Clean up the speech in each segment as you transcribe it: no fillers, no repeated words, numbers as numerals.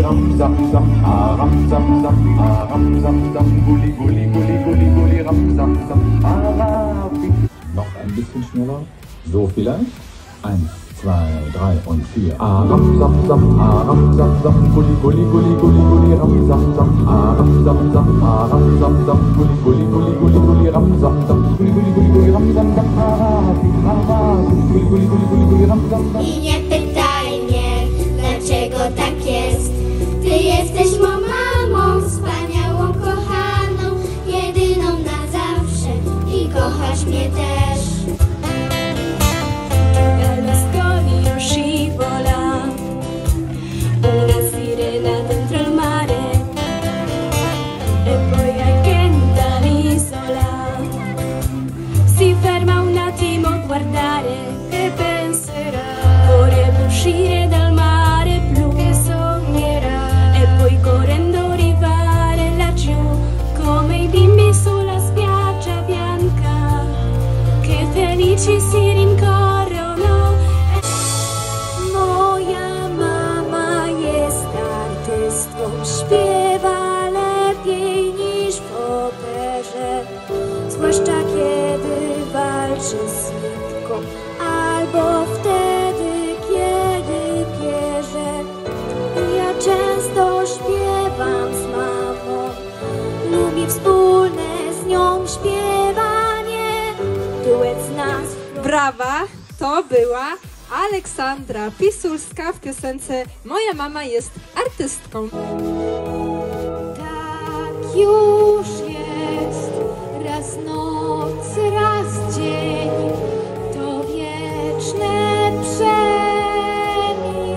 ram zam zam, ram zam zam, ram zam zam, gulli gulli gulli gulli gulli, ram zam zam, Arabi. Noch ein bisschen schneller. So vielleicht. 1, 2, 3 und 4. Ram zam zam, ram zam zam, gulli gulli gulli gulli gulli, ram zam zam, ram zam zam, ram zam zam, gulli gulli gulli gulli gulli, ram zam zam, gulli gulli gulli gulli, ram zam zam, Arabi, Arabi, gulli gulli gulli gulli gulli, ram zam zam. I nie pytaj mnie, dlaczego tak jest. Ty jesteś mą mamą, wspaniałą, kochaną, jedyną na zawsze i kochasz mnie też. Una sirena dentro il mare e poi accanto all'isola si ferma un attimo a guardare e penserà, vorrebbe uscire dal mare blu che sognerà e poi correndo arrivare laggiù come i bimbi sulla spiaggia bianca che felici si rincorrono. Śpiewa lepiej niż w operze, zwłaszcza kiedy walczy z nitką, albo wtedy, kiedy bierze. Ja często śpiewam z mamą, lubię wspólne z nią śpiewanie, duet z nas. Brawa, to była Aleksandra Pisulska w piosence Moja mama jest artystką. Tak już jest, raz noc, raz dzień, to wieczne przemijanie.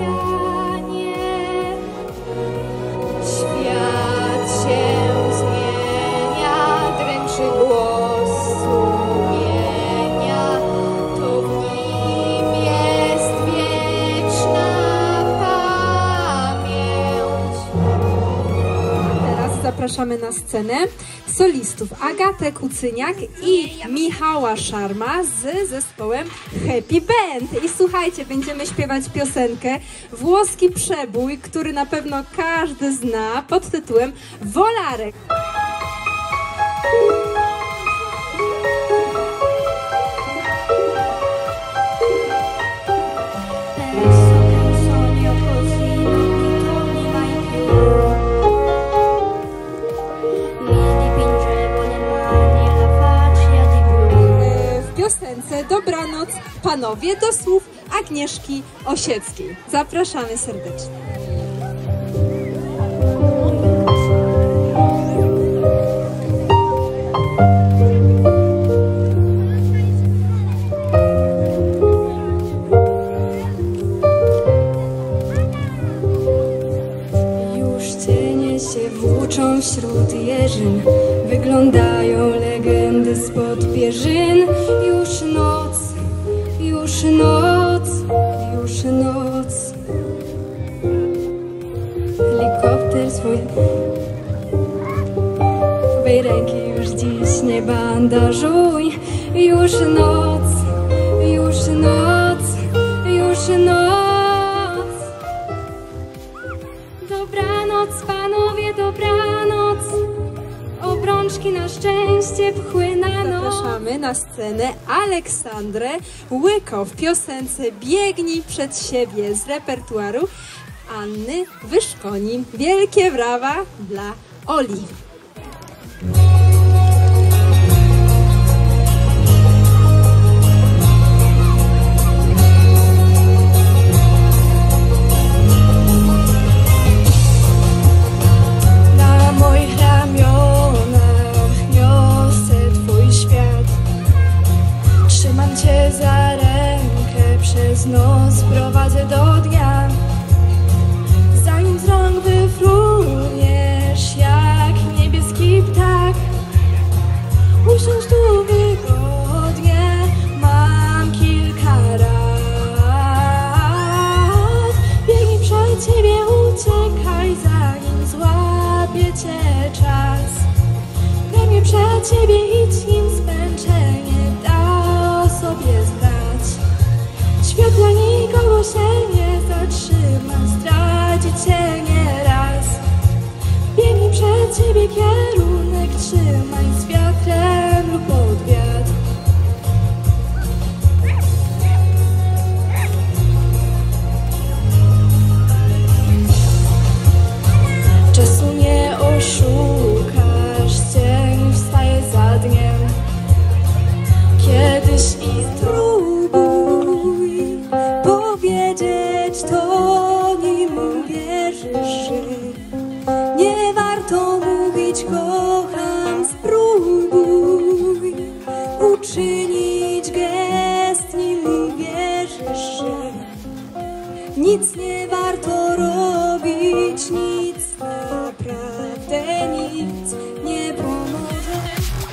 Świat się zmienia, dręczy głos sumienia, to w nim jest wieczna pamięć. Teraz zapraszamy na scenę solistów Agatę Kucyniak i Michała Szarma z zespołem Happy Band. I słuchajcie, będziemy śpiewać piosenkę Włoski przebój, który na pewno każdy zna, pod tytułem Volare. W piosence Dobranoc panowie do słów Agnieszki Osieckiej. Zapraszamy serdecznie. Włóczą wśród jeżyn, wyglądają legendy spod pierzyn. Już noc, już noc, już noc. Helikopter swojej ręki już dziś nie bandażuj. Już noc, już noc, już noc. Dobranoc panowie, dobranoc. Obrączki na szczęście pchły na noc. Zapraszamy na scenę Aleksandrę Łyko w piosence Biegnij przed siebie z repertuaru Anny Wyszkoni. Wielkie brawa dla Oli. Za rękę przez noc prowadzę do dnia. Zanim z rąk wyfruniesz jak niebieski ptak, usiądź tu wygodnie, mam kilka rad. Biegnij przed siebie, uciekaj zanim złapie cię czas. Biegnij przed siebie, idź nim zmęczenie sobie zbrać. Świat dla nikogo się nie zatrzyma, zdradzi cię nie raz. ciebie kierunek, trzymaj z wiatrem lub pod wiatr. Czasu nie oszukasz, dzień wstaje za dniem. Kiedyś i spróbuj powiedzieć to, nim uwierzysz, że nie warto mówić kocham. Spróbuj uczynić gest, nim uwierzysz, że nic nie warto robić, nic, naprawdę nic nie pomoże.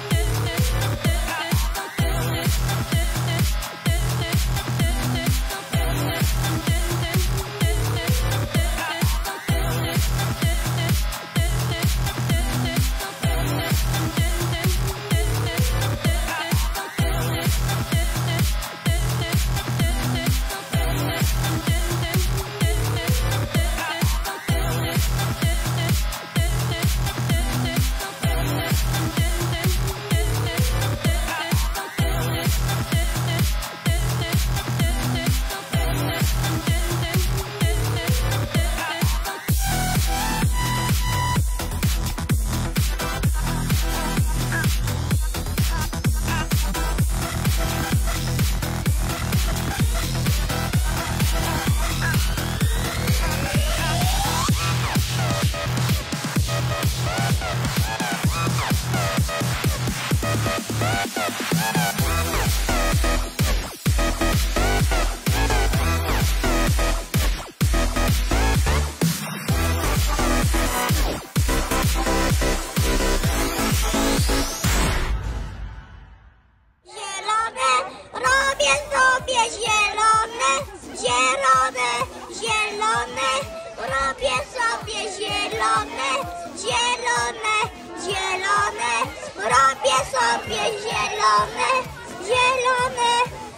Robię sobie zielone, zielone, zielone. Robię sobie zielone, zielone.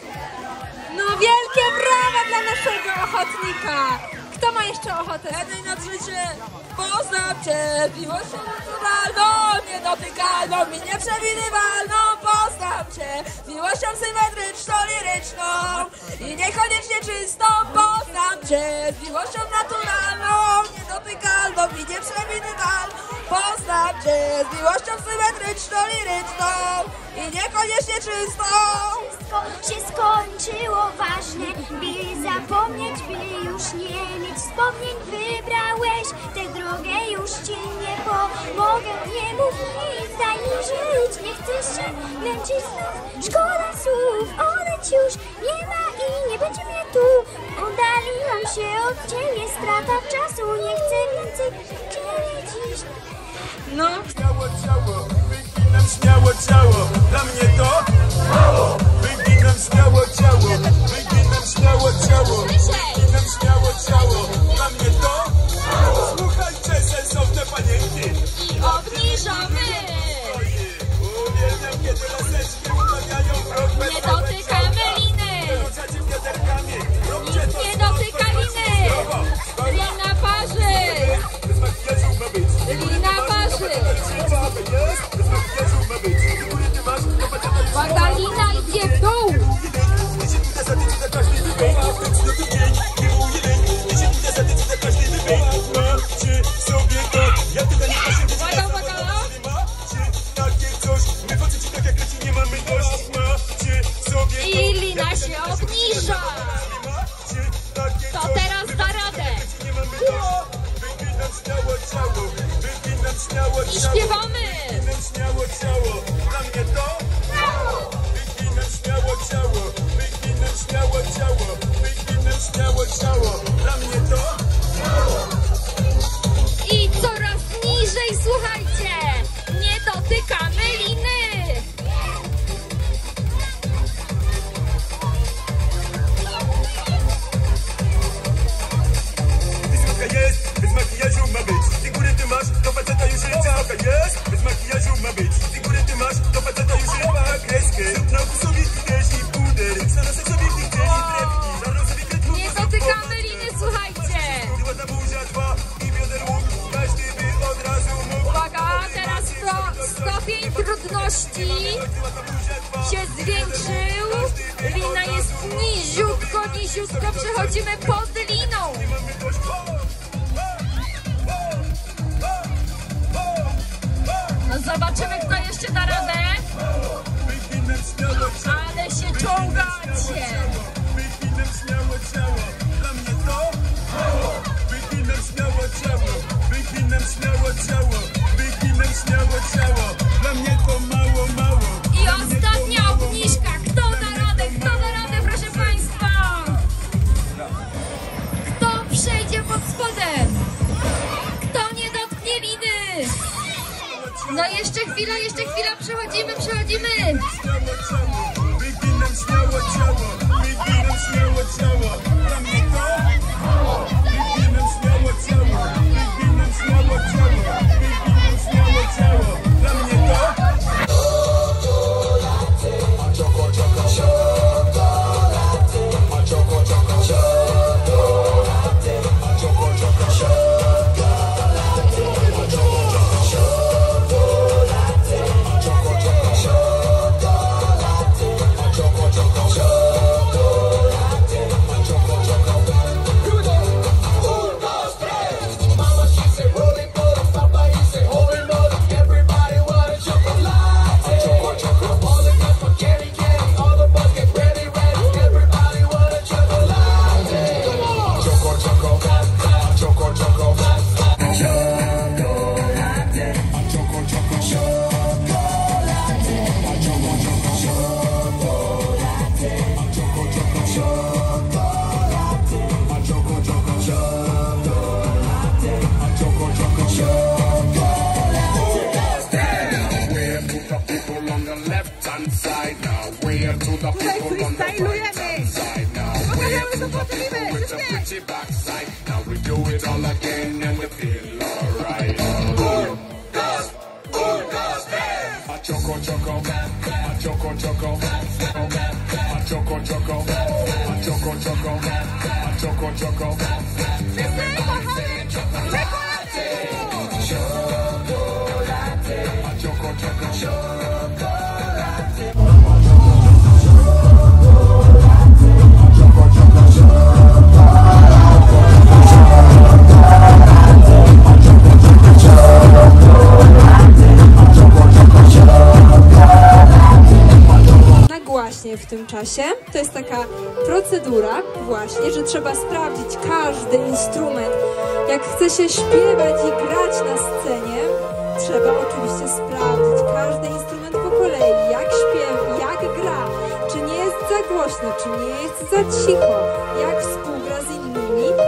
No wielkie brawa dla naszego ochotnika. Kto ma jeszcze ochotę? Jednej na życie poznam cię, miłością naturalną, niedotykalną i nieprzewidywalną. Poznam cię, miłością symetryczną, liryczną i niekoniecznie czystą. Poznam cię, miłością naturalną, niedotykalną i nieprzewidywalną. Poznam cię, miłością symetryczną, liryczną i niekoniecznie czystą. Wszystko się skończyło ważne, by zapomnieć, by już nie mieć wspomnień. Wybrałeś tę drogę, już ci nie pomogę. Nie mów nic, daj mi żyć, nie chcę się męczyć znów. Szkoda słów, odejdź już, nie ma i nie będzie mnie tu. Oddaliłam się od ciebie, strata czasu, nie chcę więcej ciebie dziś. No. Śmiało ciało, wyginam śmiało ciało, dla mnie to mało. Wyginam śmiało ciało, wyginam śmiało ciało, wyginam śmiało ciało, dla mnie to mało. Słuchajcie, sensowne panienki I obniżamy. Uwielbiam, kiedy laseczki umawiają krok bez Nie dotykamy liny. Wyrzucacie wiaderkami, róbcie to Nie dotyka liny. Lina parzy. bez makijażu ma być. Lina parzy. Bez makijażu ma być. Góry ty masz, to faceta już Uwaga, lina idzie w dół. Uwaga, uwaga. I lina się obniża. To teraz da radę. I śpiewamy. Śmiało ciało, dla mnie to wyginam śmiało ciało, wyginam śmiało ciało, wyginam śmiało ciało, dla mnie to I coraz niżej, słuchajcie. Nie dotykamy liny. Wysoka jest, bez makijażu ma być. Ty góry ty masz, to faceta już jest. Wysoka jest, bez makijażu ma być. Ty góry ty masz, to faceta już jest. Ma kreskę, zrób na sobie też i puder. Zaraz sobie ty też i trepki. Zaraz sobie Nie dotykamy liny, słuchajcie. stopień trudności się zwiększył. Lina jest niziutko, przechodzimy pod liną. No zobaczymy, kto jeszcze da radę. Ale się czołgacie. Wyginem śmiało ciało, dla mnie to mało. Wyginem śmiało ciało, wyginem śmiało ciało, wyginem śmiało ciało, dla mnie to mało, mało. I ostatnia obniżka. Kto da radę, proszę Państwa? Kto przejdzie pod spodem? Kto nie dotknie liny? No jeszcze chwila, przechodzimy. Śmiało ciało, wyginem śmiało ciało, wyginem śmiało ciało, dla mnie to mało. Wyginem śmiało ciało, wyginem śmiało ciało, wyginem śmiało ciało, dla mnie to Tutaj freestylujemy! Pokażemy, co potrafimy! Nagłaśnie w tym czasie. To jest taka procedura właśnie, że trzeba sprawdzić każdy instrument. Jak chce się śpiewać i grać na scenie, trzeba oczywiście sprawdzić każdy instrument po kolei, jak śpiewa, jak gra, czy nie jest za głośno, czy nie jest za cicho, jak współgra z innymi.